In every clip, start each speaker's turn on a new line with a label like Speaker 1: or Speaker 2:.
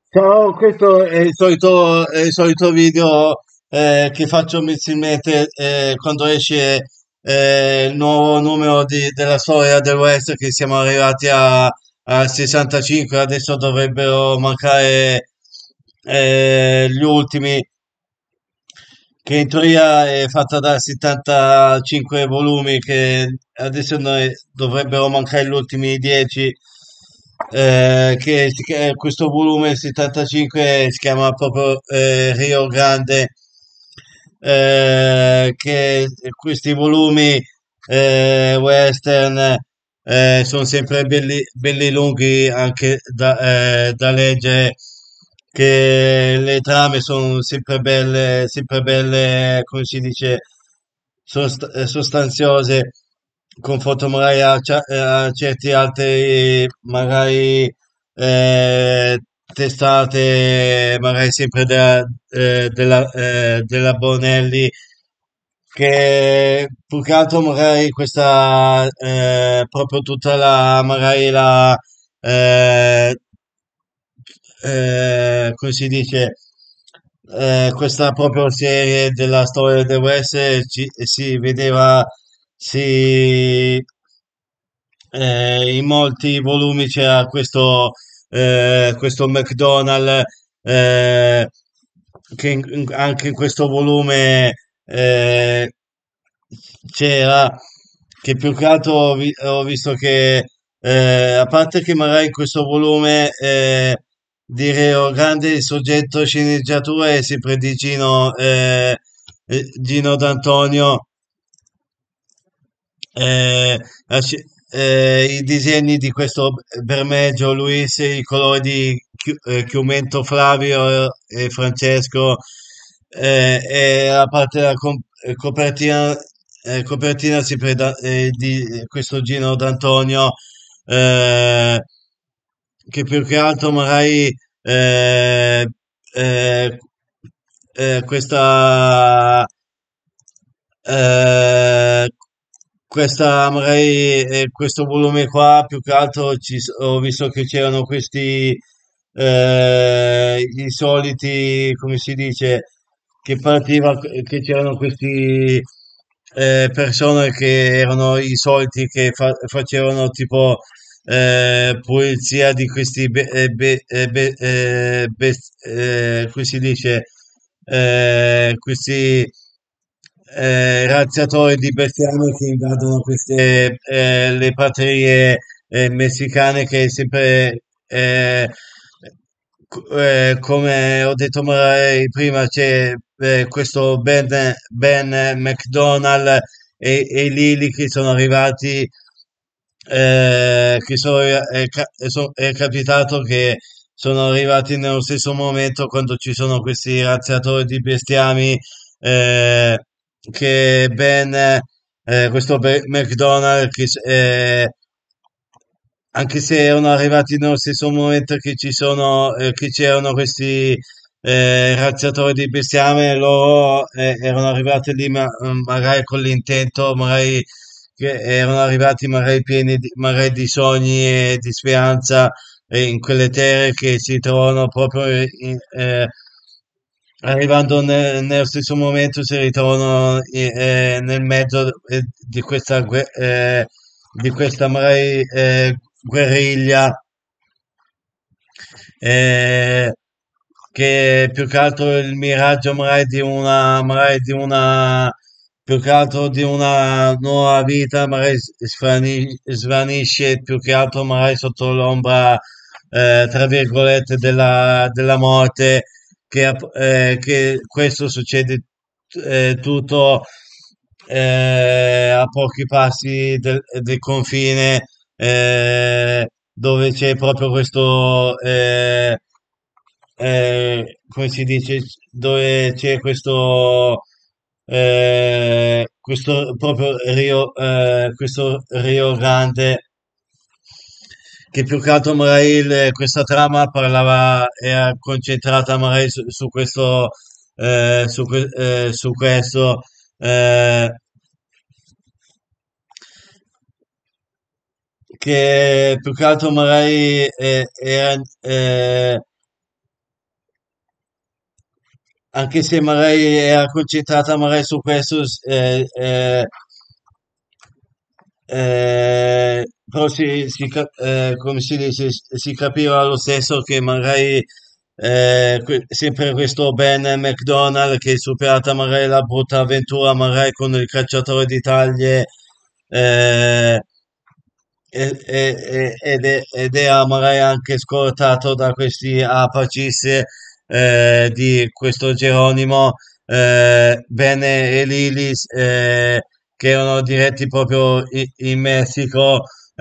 Speaker 1: Ciao, questo è il solito video che faccio mensilmente quando esce il nuovo numero della storia del West, che siamo arrivati a 65, adesso dovrebbero mancare gli ultimi, che in teoria è fatta da 75 volumi, che adesso dovrebbero mancare gli ultimi 10, questo volume 75 si chiama proprio Rio Grande, che questi volumi western sono sempre belli, belli lunghi anche da leggere, che le trame sono sempre belle, come si dice, sostanziose, confronto magari a certi altri, magari testate, magari sempre della Bonelli, che più che altro magari questa, proprio tutta magari eh, come si dice, questa proprio serie della storia del West, si vedeva, si, in molti volumi c'era questo McDonald, eh, che anche in questo volume eh, c'era, che più che altro ho visto che, a parte che magari in questo volume di Reo Grande il soggetto sceneggiatura è sempre di Gino D'Antonio, eh, i disegni di questo Bermejo Luis, i colori di Chiumento Flavio e Francesco, e la parte della copertina di questo Gino D'Antonio, eh, che più che altro magari eh, eh, questa eh, magari questo volume qua, più che altro ho visto che c'erano questi i soliti, come si dice, che c'erano questi persone che erano i soliti che facevano tipo pulizia di questi come si dice, questi razziatori di bestiame che invadono le praterie messicane, che è sempre come ho detto magari prima, c'è questo Ben McDonald e i Lili che sono arrivati, è capitato che sono arrivati nello stesso momento, quando ci sono questi razziatori di bestiami, eh, che McDonald, anche se erano arrivati nello stesso momento che che c'erano questi razziatori di bestiame, loro erano arrivati lì, magari con l'intento, magari che erano arrivati magari pieni magari di sogni e di speranza, in quelle terre che si trovano proprio arrivando nello stesso momento, si ritrovano nel mezzo di questa magari guerriglia, eh, che più che altro il miraggio più che altro di una nuova vita, magari svanisce più che altro magari sotto l'ombra, tra virgolette, della morte, che questo succede tutto a pochi passi del confine, dove c'è proprio come si dice, dove c'è questo proprio questo Rio Grande, che più che altro magari questa trama era concentrata magari su questo, su questo, eh, che più che altro magari anche se magari era concentrata magari su questo, però come si dice, si capiva lo stesso che magari sempre questo Ben McDonald che superata magari la brutta avventura magari con il cacciatore di taglie eh, ed era magari anche scortato da questi apacis di questo Geronimo, Bene e Lilis, che erano diretti proprio in Messico,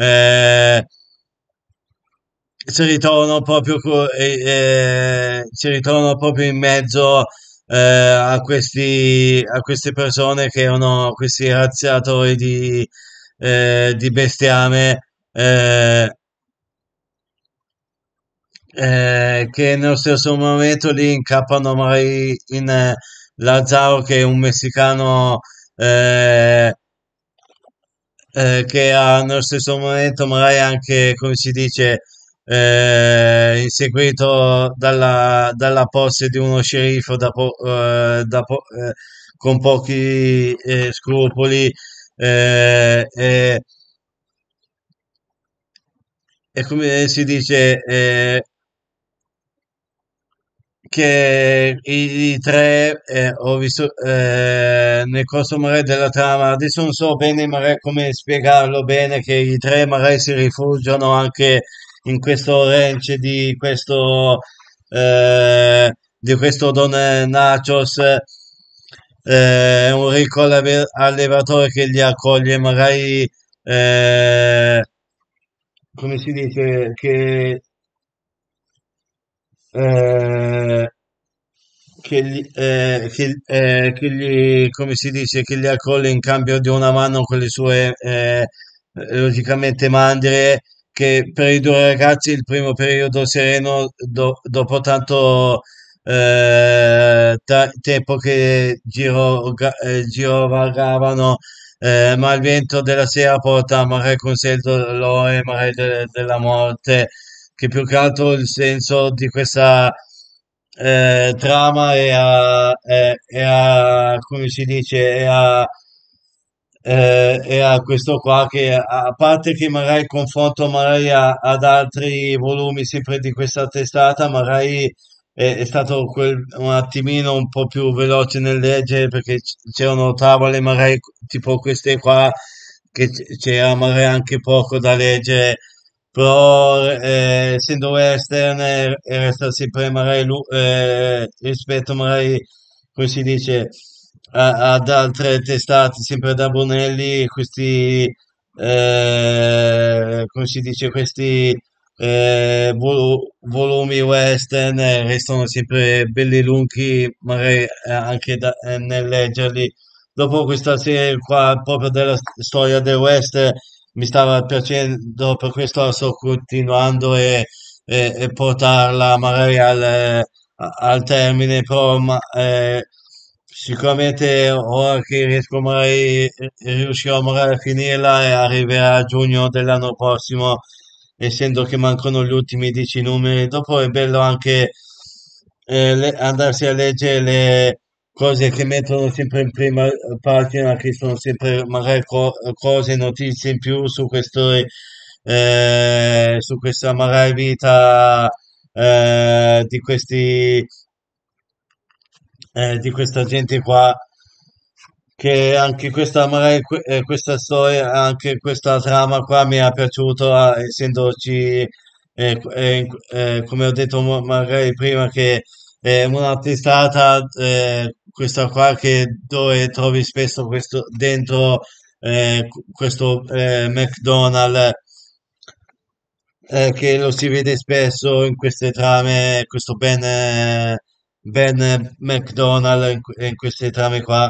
Speaker 1: si ritrovano proprio, si ritrovano proprio in mezzo a queste persone che erano questi razziatori di bestiame che nello stesso momento lì incappano magari in Lazzaro che è un messicano eh, che ha nello stesso momento magari anche, come si dice, inseguito dalla posse di uno sceriffo con pochi scrupoli e, e come si dice, che i tre ho visto nel corso magari della trama, adesso non so bene magari come spiegarlo bene, che i tre magari si rifugiano anche in questo ranch di questo Don Nachos, un ricco allevatore che li accoglie magari come si dice eh, come si dice, che gli accoglie in cambio di una mano con le sue, logicamente mandrie, che per i due ragazzi il primo periodo sereno, dopo tanto tempo che girovagavano, ma il vento della sera porta magari con sé il dolore, magari della morte, che più che altro il senso di questa trama come si dice, e a questo qua che a parte che magari il confronto magari ad altri volumi sempre di questa testata, magari è stato un attimino un po' più veloce nel leggere perché c'erano tavole magari tipo queste qua che c'era magari anche poco da leggere, però essendo western resta sempre magari rispetto magari, come si dice, ad altre testate, sempre da Bonelli, questi, come si dice, questi volumi western restano sempre belli lunghi, magari nel leggerli. Dopo questa serie qua, proprio della storia del West, mi stava piacendo, per questo la sto continuando e portarla magari al termine, però sicuramente ora che riesco magari, riuscirò magari a finirla e arriverà a giugno dell'anno prossimo, essendo che mancano gli ultimi 10 numeri. Dopo è bello anche andarsi a leggere le cose che mettono sempre in prima pagina, che sono sempre magari cose, notizie in più su questa magari vita di questa gente qua, che anche questa, magari, questa storia, anche questa trama qua mi è piaciuta, essendoci, come ho detto magari prima, che è una testata, questa qua, che dove trovi spesso questo, dentro questo McDonald's che lo si vede spesso in queste trame, questo Ben McDonald in queste trame qua.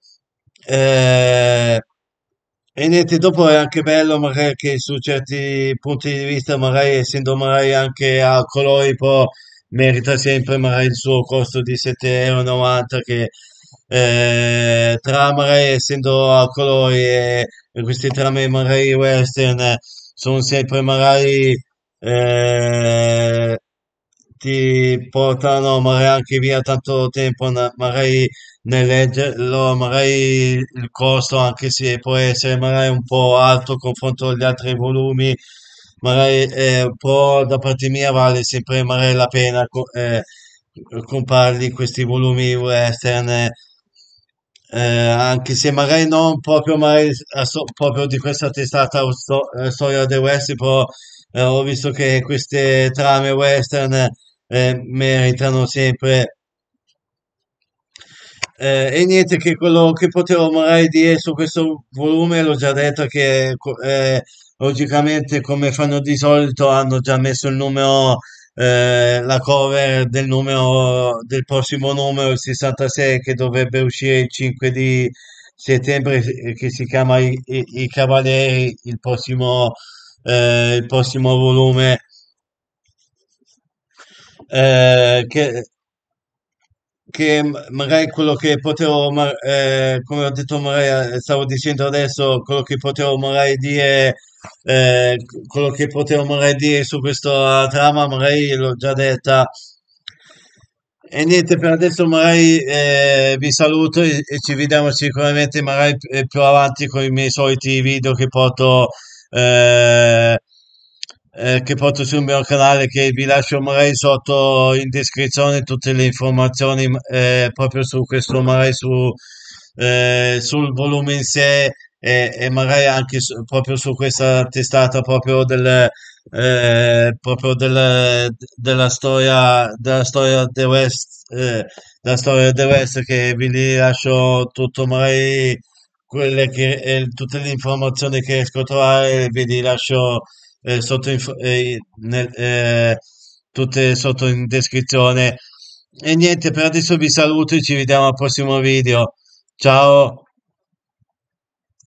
Speaker 1: Eh, e niente, dopo è anche bello magari che su certi punti di vista, magari essendo magari anche a colori, però merita sempre magari il suo costo di 7,90 € che tra magari essendo a colori e questi trame magari western sono sempre magari eh, ti portano magari anche via tanto tempo, magari nel leggerlo, magari il costo, anche se può essere magari un po' alto confronto agli altri volumi, magari però da parte mia vale sempre magari la pena comprarli questi volumi western, anche se magari non proprio, magari proprio di questa testata storia del West, però ho visto che queste trame western meritano sempre. E niente, che quello che potevo magari dire su questo volume l'ho già detto che logicamente come fanno di solito hanno già messo il numero, la cover del numero del prossimo numero, il 66, che dovrebbe uscire il 5 di settembre, che si chiama I Cavalieri, il prossimo volume, che magari quello che potevo, come ho detto, magari stavo dicendo adesso, quello che potevo magari dire, quello che potevo magari dire su questa trama, magari l'ho già detta. E niente, per adesso magari vi saluto e ci vediamo sicuramente magari più avanti con i miei soliti video eh, che porto sul mio canale, che vi lascio magari sotto in descrizione tutte le informazioni proprio su questo, magari sul volume in sé e magari anche proprio su questa testata proprio della storia del West, la storia del West, che vi lascio tutto magari tutte le informazioni che riesco a trovare, vi li lascio tutte sotto in descrizione. E niente, per adesso vi saluto e ci vediamo al prossimo video. Ciao!